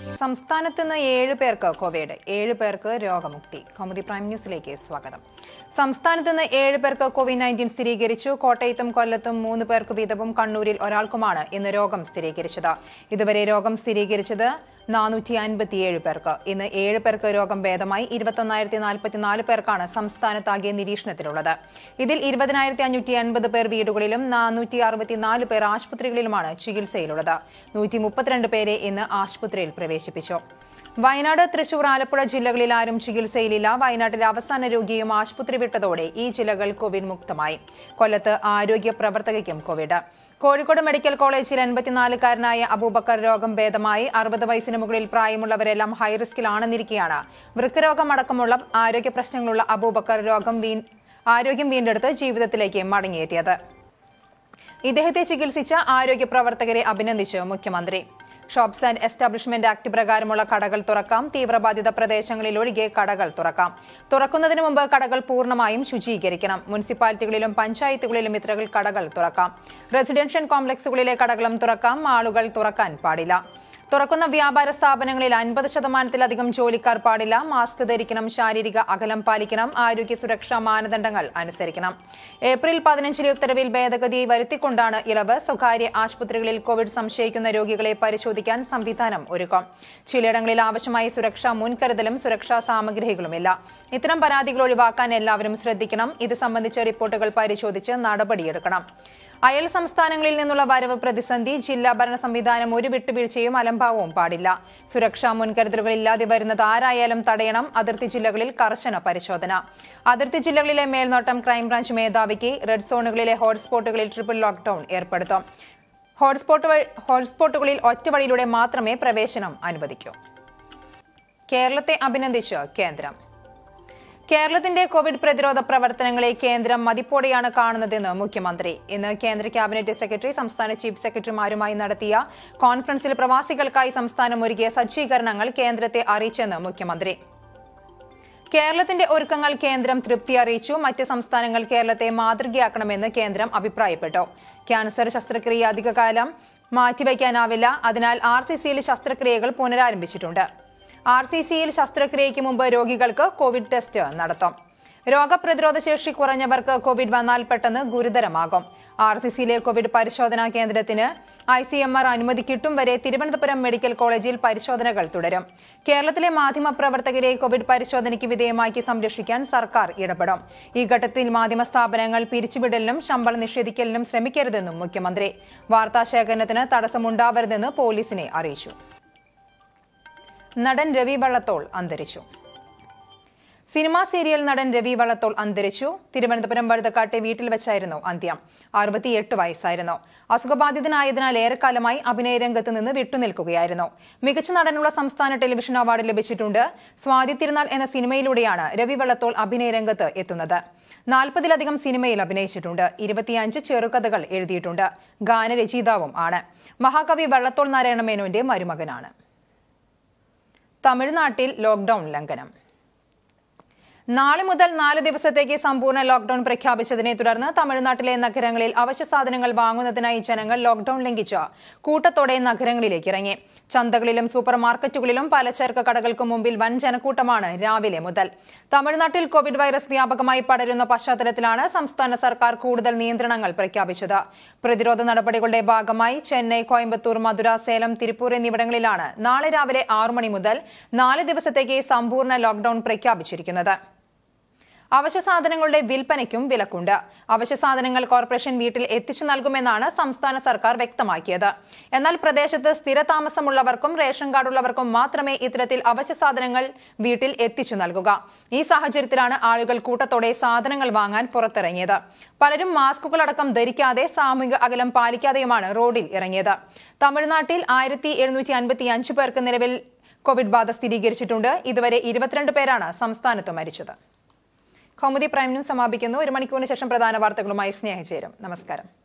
സംസ്ഥാനത്ത് നിന്ന് 7 പേർക്ക് കോവിഡ്, 7 പേർക്ക് രോഗമുക്തി. കൗമുദി പ്രൈം ന്യൂസിലേക്ക് സ്വാഗതം. സംസ്ഥാനത്ത് നിന്ന് 7 പേർക്ക് കോവിഡ്-19 സ്ഥിരീകരിച്ചു. കോട്ടയത്തും കൊല്ലത്തും 3 പേർക്ക് വീതവും കണ്ണൂരിൽ ഒരാൾക്കുമാണ് ഇന്ന് രോഗം സ്ഥിരീകരിച്ചത്. ഇതുവരെ രോഗം സ്ഥിരീകരിച്ചത് 457 പേർക്ക്. ഇന്ന് 7 പേർക്ക് രോഗം ഭേദമായി. 21,044 പേർക്കാണ് സംസ്ഥാനത്താകെ നിരീക്ഷണത്തിലുള്ളത്. ഇതിൽ 20,580 പേർ വീടുകളിലും 464 പേർ ആശുപത്രികളിലുമാണ് ചികിത്സയിലുള്ളത്. 132 പേരെ ഇന്ന് ആശുപത്രിയിൽ പ്രവേശിപ്പിച്ചു. വയനാട്, തൃശൂർ, ആലപ്പുഴ ജില്ലകളിൽ ആരും ചികിത്സയിലില്ല. വയനാട്ടിലെ അവസാന രോഗിയും ആശുപത്രി വിട്ടതോടെ ഈ ജില്ലകൾ കോവിഡ് മുക്തമായി. കൊല്ലത്ത് ആരോഗ്യ പ്രവർത്തകയ്ക്കും കോവിഡ്. കോഴിക്കോട് മെഡിക്കൽ കോളേജിൽ 84-കാരനായ അബൂബക്കർ രോഗം ഭേദമായി. 60 വയസ്സിന് മുകളിൽ പ്രായമുള്ളവരെല്ലാം ഹൈറിസ്കിലാണെന്നിരിക്കെയാണ് വൃക്കരോഗം അടക്കമുള്ള ആരോഗ്യ പ്രശ്നങ്ങളുള്ള അബൂബക്കർ ആരോഗ്യം വീണ്ടെടുത്ത് ജീവിതത്തിലേക്ക് മടങ്ങിയെത്തിയത്. ഇദ്ദേഹത്തെ ചികിത്സിച്ച ആരോഗ്യ പ്രവർത്തകരെ അഭിനന്ദിച്ച് മുഖ്യമന്ത്രി. ഷോപ്സ് ആൻഡ് എസ്റ്റാബ്ലിഷ്മെന്റ് ആക്ട് പ്രകാരമുള്ള കടകൾ തുറക്കാം. തീവ്രബാധിത പ്രദേശങ്ങളിൽ ഒഴികെ കടകൾ തുറക്കാം. തുറക്കുന്നതിന് മുമ്പ് കടകൾ പൂർണ്ണമായും ശുചീകരിക്കണം. മുനിസിപ്പാലിറ്റികളിലും പഞ്ചായത്തുകളിലും ഇത്തരം കടകൾ തുറക്കാം. റെസിഡൻഷ്യൽ കോംപ്ലക്സുകളിലെ കടകളും തുറക്കാം. മാളുകൾ തുറക്കാൻ പാടില്ല. തുറക്കുന്ന വ്യാപാര സ്ഥാപനങ്ങളിൽ 50%-ലധികം ജോലിക്കാർ പാടില്ല. മാസ്ക് ധരിക്കണം. ശാരീരിക അകലം പാലിക്കണം. ആരോഗ്യ സുരക്ഷാ മാനദണ്ഡങ്ങൾ അനുസരിക്കണം. ഏപ്രിൽ 15-ലെ ഉത്തരവിൽ ഭേദഗതി വരുത്തിക്കൊണ്ടാണ് ഇളവ്. സ്വകാര്യ ആശുപത്രികളിൽ കോവിഡ് സംശയിക്കുന്ന രോഗികളെ പരിശോധിക്കാൻ സംവിധാനം ഒരുക്കും. ചിലയിടങ്ങളിൽ ആവശ്യമായ സുരക്ഷാ മുൻകരുതലും സുരക്ഷാ സാമഗ്രികളുമില്ല. ഇത്തരം പരാതികൾ ഒഴിവാക്കാൻ എല്ലാവരും ശ്രദ്ധിക്കണം. ഇത് സംബന്ധിച്ച റിപ്പോർട്ടുകൾ പരിശോധിച്ച് നടപടിയെടുക്കണം. അയൽ സംസ്ഥാനങ്ങളിൽ നിന്നുള്ള വരവ് പ്രതിസന്ധി. ജില്ലാ ഭരണ സംവിധാനം ഒരു വിട്ടുവീഴ്ചയും അലംഭാവവും പാടില്ല. സുരക്ഷാ മുൻകരുതലുകൾ ഇല്ലാതെ വരുന്നത് ആരായാലും തടയണം. അതിർത്തി ജില്ലകളിൽ കർശന പരിശോധന. അതിർത്തി ജില്ലകളിലെ മേൽനോട്ടം ക്രൈംബ്രാഞ്ച് മേധാവിക്ക്. റെഡ് സോണുകളിലെ ഹോട്ട്സ്പോട്ടുകളിൽ ട്രിപ്പിൾ ലോക്ഡൌൺ ഏർപ്പെടുത്തും. ഹോട്ട്സ്പോട്ടുകളിൽ ഒറ്റവഴിയിലൂടെ മാത്രമേ പ്രവേശനം അനുവദിക്കൂ. കേരളത്തെ അഭിനന്ദിച്ച് കേന്ദ്രം. കേരളത്തിന്റെ കോവിഡ് പ്രതിരോധ പ്രവർത്തനങ്ങളെ കേന്ദ്രം മതിപ്പോടെയാണ് കാണുന്നതെന്ന് മുഖ്യമന്ത്രി. ഇന്ന് കേന്ദ്ര ക്യാബിനറ്റ് സെക്രട്ടറി സംസ്ഥാന ചീഫ് സെക്രട്ടറിമാരുമായി നടത്തിയ കോൺഫറൻസിൽ പ്രവാസികൾക്കായി സംസ്ഥാനം ഒരുക്കിയ സജ്ജീകരണങ്ങൾ കേന്ദ്രത്തെ അറിയിച്ചെന്ന് മുഖ്യമന്ത്രി. കേരളത്തിന്റെ ഒരുക്കങ്ങൾ കേന്ദ്രം തൃപ്തി അറിയിച്ചു. മറ്റ് സംസ്ഥാനങ്ങൾ കേരളത്തെ മാതൃകയാക്കണമെന്ന് കേന്ദ്രം അഭിപ്രായപ്പെട്ടു. ക്യാൻസർ ശസ്ത്രക്രിയ അധികകാലം മാറ്റിവയ്ക്കാനാവില്ല. അതിനാൽ RCCയിൽ ശസ്ത്രക്രിയകൾ പുനരാരംഭിച്ചിട്ടുണ്ട്. RCCയിൽ ശസ്ത്രക്രിയയ്ക്ക് മുമ്പ് രോഗികൾക്ക് കോവിഡ് ടെസ്റ്റ് നടത്തും. രോഗപ്രതിരോധ ശേഷി കുറഞ്ഞവർക്ക് കോവിഡ് വന്നാൽ പെട്ടെന്ന് ഗുരുതരമാകും. RCCയിലെ കോവിഡ് പരിശോധനാ കേന്ദ്രത്തിന് ICMR അനുമതി കിട്ടും വരെ തിരുവനന്തപുരം മെഡിക്കൽ കോളേജിൽ പരിശോധനകൾ തുടരും. കേരളത്തിലെ മാധ്യമപ്രവർത്തകരെ കോവിഡ് പരിശോധനയ്ക്ക് വിധേയമാക്കി സംരക്ഷിക്കാൻ സർക്കാർ ഇടപെടും. ഈ ഘട്ടത്തിൽ മാധ്യമ സ്ഥാപനങ്ങൾ പിരിച്ചുവിടലിനും ശമ്പളം നിഷേധിക്കലിനും ശ്രമിക്കരുതെന്നും മുഖ്യമന്ത്രി. വാർത്താശേഖരണത്തിന് തടസ്സമുണ്ടാവരുതെന്ന് പോലീസിനെ അറിയിച്ചു. നടൻ രവി വള്ളത്തോൾ അന്തരിച്ചു. സിനിമാ സീരിയൽ നടൻ രവി വള്ളത്തോൾ അന്തരിച്ചു. തിരുവനന്തപുരം വഴുതക്കാട്ടെ വീട്ടിൽ വെച്ചായിരുന്നു അന്ത്യം. 68 വയസ്സായിരുന്നു. അസുഖബാധിതനായതിനാൽ ഏറെക്കാലമായി അഭിനയ രംഗത്ത് നിന്ന് വിട്ടുനിൽക്കുകയായിരുന്നു. മികച്ച നടനുള്ള സംസ്ഥാന ടെലിവിഷൻ അവാർഡ് ലഭിച്ചിട്ടുണ്ട്. സ്വാതി തിരുനാൾ എന്ന സിനിമയിലൂടെയാണ് രവി വള്ളത്തോൾ അഭിനയ രംഗത്ത് എത്തുന്നത്. 40-ലധികം സിനിമയിൽ അഭിനയിച്ചിട്ടുണ്ട്. 25 ചെറുകഥകൾ എഴുതിയിട്ടുണ്ട്. ഗാനരചയിതാവും ആണ്. മഹാകവി വള്ളത്തോൾ നാരായണ മേനോന്റെ മരുമകനാണ്. തമിഴ്നാട്ടിൽ ലോക്ഡൌൺ ലംഘനം. നാളെ മുതൽ 4 ദിവസത്തേക്ക് സമ്പൂർണ്ണ ലോക്ഡൌൺ പ്രഖ്യാപിച്ചതിനെ തുടർന്ന് തമിഴ്നാട്ടിലെ നഗരങ്ങളിൽ അവശ്യ സാധനങ്ങൾ വാങ്ങുന്നതിനായി ജനങ്ങൾ ലോക്ഡൌൺ ലംഘിച്ച് കൂട്ടത്തോടെ നഗരങ്ങളിലേക്ക് ഇറങ്ങി. ചന്തകളിലും സൂപ്പർ മാർക്കറ്റുകളിലും പലചരക്ക് കടകൾക്ക് മുമ്പിൽ വൻ ജനക്കൂട്ടമാണ് രാവിലെ മുതൽ. തമിഴ്നാട്ടിൽ കോവിഡ് വൈറസ് വ്യാപകമായി പടരുന്ന പശ്ചാത്തലത്തിലാണ് സംസ്ഥാന സർക്കാർ കൂടുതൽ നിയന്ത്രണങ്ങൾ പ്രഖ്യാപിച്ചത്. പ്രതിരോധ നടപടികളുടെ ഭാഗമായി ചെന്നൈ, കോയമ്പത്തൂർ, മധുര, സേലം, തിരുപ്പൂർ എന്നിവിടങ്ങളിലാണ് നാളെ രാവിലെ 6 മണി മുതൽ 4 ദിവസത്തേക്ക് സമ്പൂർണ്ണ ലോക്ഡൌൺ പ്രഖ്യാപിച്ചിരിക്കുന്നത്. അവശ്യ സാധനങ്ങളുടെ വിൽപ്പനയ്ക്കും വിലക്കുണ്ട്. അവശ്യ സാധനങ്ങൾ കോർപ്പറേഷൻ വീട്ടിൽ എത്തിച്ചു നൽകുമെന്നാണ് സംസ്ഥാന സർക്കാർ വ്യക്തമാക്കിയത്. എന്നാൽ പ്രദേശത്ത് സ്ഥിരതാമസമുള്ളവർക്കും റേഷൻ കാർഡുള്ളവർക്കും മാത്രമേ ഇത്തരത്തിൽ അവശ്യ സാധനങ്ങൾ വീട്ടിൽ എത്തിച്ചു നൽകുക. ഈ സാഹചര്യത്തിലാണ് ആളുകൾ കൂട്ടത്തോടെ സാധനങ്ങൾ വാങ്ങാൻ പുറത്തിറങ്ങിയത്. പലരും മാസ്കുകളടക്കം ധരിക്കാതെ സാമൂഹിക അകലം പാലിക്കാതെയുമാണ് റോഡിൽ ഇറങ്ങിയത്. തമിഴ്നാട്ടിൽ 1755 പേർക്ക് നിലവിൽ കോവിഡ് ബാധ സ്ഥിരീകരിച്ചിട്ടുണ്ട്. ഇതുവരെ 22 പേരാണ് സംസ്ഥാനത്ത് മരിച്ചത്. കൗമുദി പ്രൈം ന്യൂസ് സമാപിക്കുന്നു. 1 മണിക്കൂറിന് ശേഷം പ്രധാന വാർത്തകളുമായി സ്നേഹ ചേരും. നമസ്കാരം.